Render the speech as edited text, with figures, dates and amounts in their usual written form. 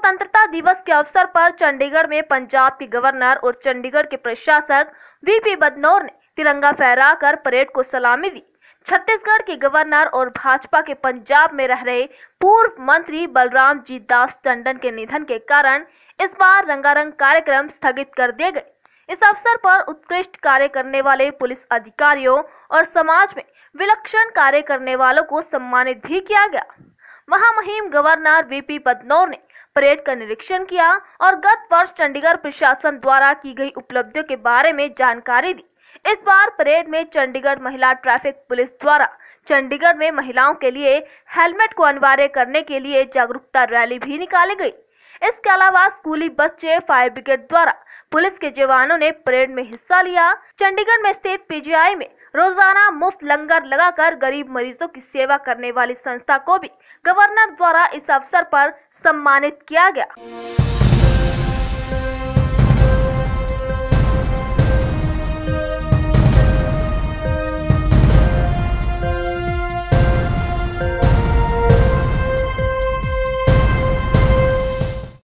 स्वतंत्रता दिवस के अवसर पर चंडीगढ़ में पंजाब के गवर्नर और चंडीगढ़ के प्रशासक वीपी बदनौर ने तिरंगा फहराकर परेड को सलामी दी। छत्तीसगढ़ के गवर्नर और भाजपा के पंजाब में रह रहे पूर्व मंत्री बलराम जी दास टंडन के निधन के कारण इस बार रंगारंग कार्यक्रम स्थगित कर दिए गए। इस अवसर पर उत्कृष्ट कार्य करने वाले पुलिस अधिकारियों और समाज में विलक्षण कार्य करने वालों को सम्मानित भी किया गया। महामहिम गवर्नर वीपी बदनौर ने परेड का निरीक्षण किया और गत वर्ष चंडीगढ़ प्रशासन द्वारा की गई उपलब्धियों के बारे में जानकारी दी। इस बार परेड में चंडीगढ़ महिला ट्रैफिक पुलिस द्वारा चंडीगढ़ में महिलाओं के लिए हेलमेट को अनिवार्य करने के लिए जागरूकता रैली भी निकाली गई। इसके अलावा स्कूली बच्चे, फायर ब्रिगेड द्वारा पुलिस के जवानों ने परेड में हिस्सा लिया। चंडीगढ़ में स्थित पीजीआई में रोजाना मुफ्त लंगर लगाकर गरीब मरीजों की सेवा करने वाली संस्था को भी गवर्नर द्वारा इस अवसर पर सम्मानित किया गया।